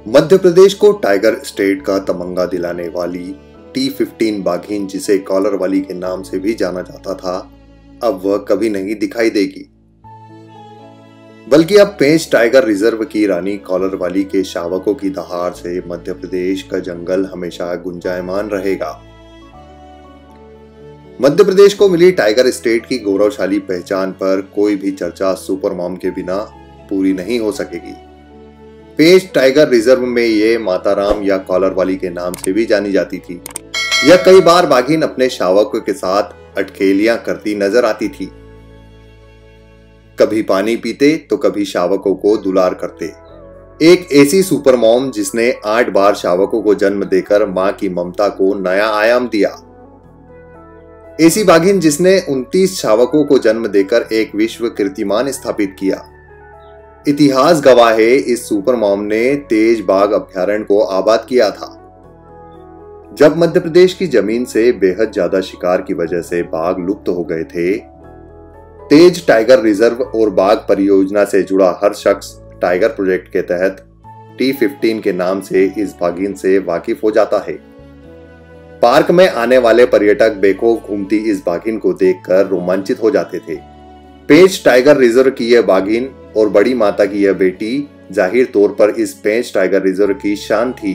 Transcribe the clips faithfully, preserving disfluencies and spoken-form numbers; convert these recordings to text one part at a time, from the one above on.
मध्य प्रदेश को tiger state का तमंगा दिलाने वाली टी फिफ्टीन बाघीन, जिसे कॉलर वाली के नाम से भी जाना जाता था, अब वह कभी नहीं दिखाई देगी। बल्कि अब पेंच टाइगर रिजर्व की रानी कॉलर वाली के शावकों की दहाड़ से मध्य प्रदेश का जंगल हमेशा गुंजायमान रहेगा। मध्य प्रदेश को मिली टाइगर स्टेट की गौरवशाली पहचान पर कोई भी चर्चा सुपर मॉम के बिना पूरी नहीं हो सकेगी। पेंच टाइगर रिजर्व में ये माताराम या कॉलर वाली के नाम से भी जानी जाती थी। यह कई बार बाघिन अपने शावकों के साथ अटखेलियां करती नजर आती थी। कभी पानी पीते तो कभी शावकों को दुलार करते। एक ऐसी सुपर मॉम जिसने आठ बार शावकों को जन्म देकर मां की ममता को नया आयाम दिया। ऐसी बाघिन जिसने उनतीस शावकों को जन्म देकर एक विश्व कीर्तिमान स्थापित किया। इतिहास गवाह है, इस सुपर मॉम ने तेज बाघ अभयारण्य को आबाद किया था। जब मध्य प्रदेश की जमीन से बेहद ज्यादा शिकार की वजह से बाघ लुप्त हो गए थे, तेज टाइगर रिजर्व और बाघ परियोजना से जुड़ा हर शख्स टाइगर प्रोजेक्ट के तहत टी फिफ्टीन के नाम से इस बाघिन से वाकिफ हो जाता है। पार्क में आने वाले पर्यटक बेखौफ घूमती इस बाघिन को देखकर रोमांचित हो जाते थे। पेंच टाइगर रिजर्व की यह बाघिन और बड़ी माता की यह बेटी जाहिर तौर पर इस पेंच टाइगर रिजर्व की शान थी।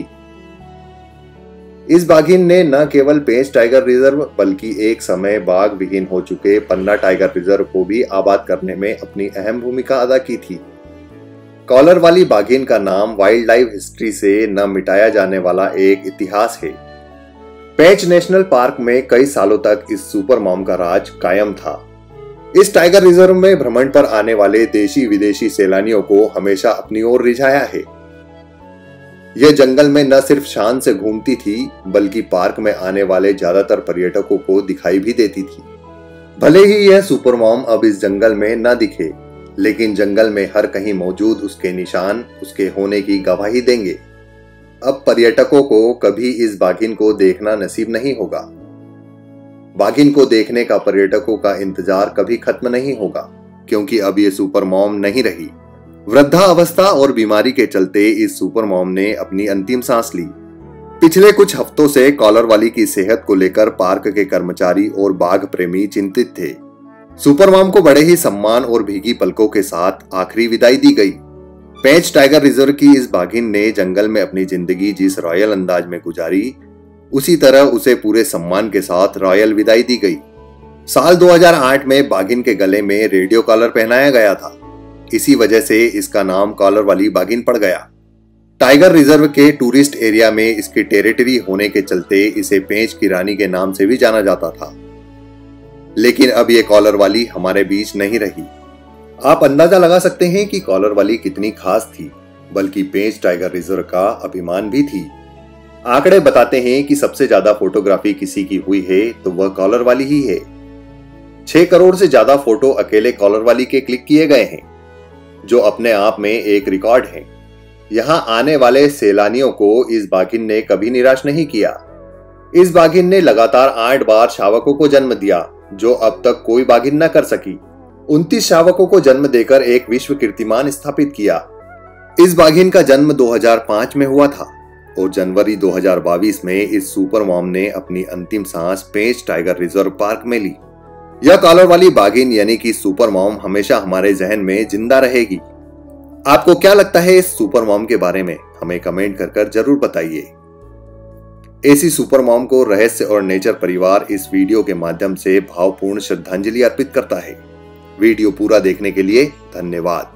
इस बाघिन ने न केवल पेंच टाइगर रिजर्व बल्कि एक समय बाघ विहीन हो चुके पन्ना टाइगर रिजर्व को भी आबाद करने में अपनी अहम भूमिका अदा की थी। कॉलर वाली बाघिन का नाम वाइल्ड लाइफ हिस्ट्री से न मिटाया जाने वाला एक इतिहास है। पेंच नेशनल पार्क में कई सालों तक इस सुपर मॉम का राज कायम था। इस टाइगर रिजर्व में भ्रमण पर आने वाले देशी विदेशी सैलानियों को हमेशा अपनी ओर रिझाया है। यह जंगल में न सिर्फ शान से घूमती थी बल्कि पार्क में आने वाले ज्यादातर पर्यटकों को दिखाई भी देती थी। भले ही यह सुपर मॉम अब इस जंगल में न दिखे, लेकिन जंगल में हर कहीं मौजूद उसके निशान उसके होने की गवाही देंगे। अब पर्यटकों को कभी इस बाघिन को देखना नसीब नहीं होगा। बाघिन को देखने का पर्यटकों का इंतजार कभी खत्म नहीं होगा, क्योंकि अब ये सुपर मॉम नहीं रही। वृद्धावस्था और बीमारी के चलते इस सुपर मॉम ने अपनी अंतिम सांस ली। पिछले कुछ हफ्तों से कॉलर वाली की सेहत को लेकर पार्क के कर्मचारी और बाघ प्रेमी चिंतित थे। सुपर मॉम को बड़े ही सम्मान और भीगी पलकों के साथ आखिरी विदाई दी गई। पेंच टाइगर रिजर्व की इस बाघिन ने जंगल में अपनी जिंदगी जिस रॉयल अंदाज में गुजारी, उसी तरह उसे पूरे सम्मान के साथ रॉयल विदाई दी गई। साल दो हज़ार आठ में बाघिन के गले में रेडियो कॉलर पहनाया गया था। इसी वजह से इसका नाम कॉलर वाली बाघिन पड़ गया। टाइगर रिजर्व के टूरिस्ट एरिया में इसकी टेरिटरी होने के चलते इसे पेंच की रानी के नाम से भी जाना जाता था। लेकिन अब ये कॉलर वाली हमारे बीच नहीं रही। आप अंदाजा लगा सकते हैं कि कॉलर वाली कितनी खास थी, बल्कि पेंच टाइगर रिजर्व का अभिमान भी थी। आंकड़े बताते हैं कि सबसे ज्यादा फोटोग्राफी किसी की हुई है तो वह कॉलर वाली ही है। छह करोड़ से ज्यादा फोटो अकेले कॉलर वाली के क्लिक किए गए हैं, जो अपने आप में एक रिकॉर्ड है। यहां आने वाले सैलानियों को इस बाघिन ने कभी निराश नहीं किया। इस बाघिन ने लगातार आठ बार शावकों को जन्म दिया, जो अब तक कोई बाघिन न कर सकी। उनतीस शावकों को जन्म देकर एक विश्व कीर्तिमान स्थापित किया। इस बाघिन का जन्म दो हज़ार पाँच में हुआ था और जनवरी दो हज़ार बाईस में इस सुपर मॉम ने अपनी अंतिम सांस पेंच टाइगर रिजर्व पार्क में ली। यह कॉलर वाली बाघिन यानी कि सुपर मॉम हमेशा हमारे जहन में जिंदा रहेगी। आपको क्या लगता है इस सुपर मॉम के बारे में? हमें कमेंट कर कर जरूर बताइए। ऐसी सुपर मॉम को रहस्य और नेचर परिवार इस वीडियो के माध्यम से भावपूर्ण श्रद्धांजलि अर्पित करता है। वीडियो पूरा देखने के लिए धन्यवाद।